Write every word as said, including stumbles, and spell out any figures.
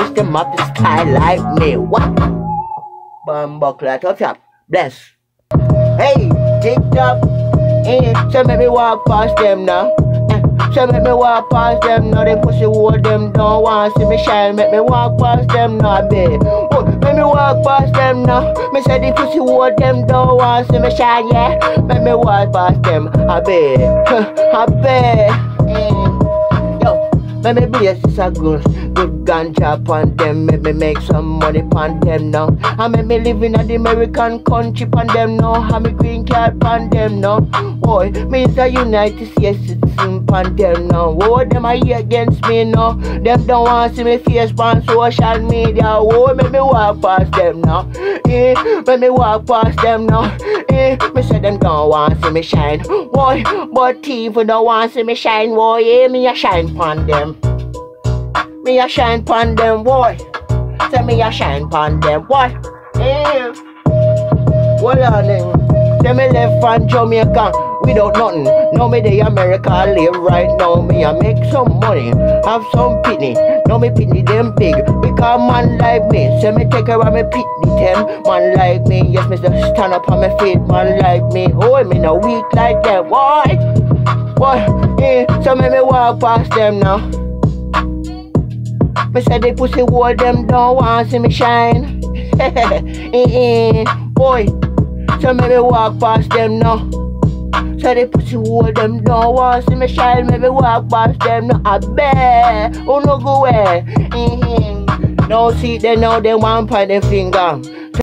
wish them have the style like me. What? Bumbuckler, tough chop, bless. Hey, TikTok, eh, so make me walk past them now. Eh, so make me walk past them now. They pussy hold them don't want see me shine. Make me walk past them now, babe. Oh, make me walk past them now. Me say the pussy hold them don't want see me shine, yeah. Make me walk past them, I bet, I bet. Eh. Yo, make me be a sister good, good ganja pon them. Make me make some money pon them now. I make me live in the American country pon them now. I me green card pon them now. Boy, me is a United States citizen pon them now. Oh, them are here against me now. Them don't want see me face pon social media. Oh, make me walk past them now. Eh, make me walk past them now. Eh, me say them don't want see me shine. Boy, but people don't want see me shine. Boy, yeah, me a shine pon them. Me a shine pon them, boy. Say me a shine pon them, boy. Eh, what are them? Say me left from Jamaica without nothing. Now me the America live right now. Me a make some money, have some pitney. Now me pitney them big because man like me. Say me take care of me pitney them. Man like me, yes me just stand up on my feet. Man like me, oh me no weak like them. Why? Why? Eh, so me me walk past them now. Me say the pussy hold them don't want see me shine. eh, eh, boy. So make me walk past them now. So the pussy hold them don't want see me shine. Make me walk past them now. I bet, oh no go away. Mm-hmm. Now see they now they want point their finger.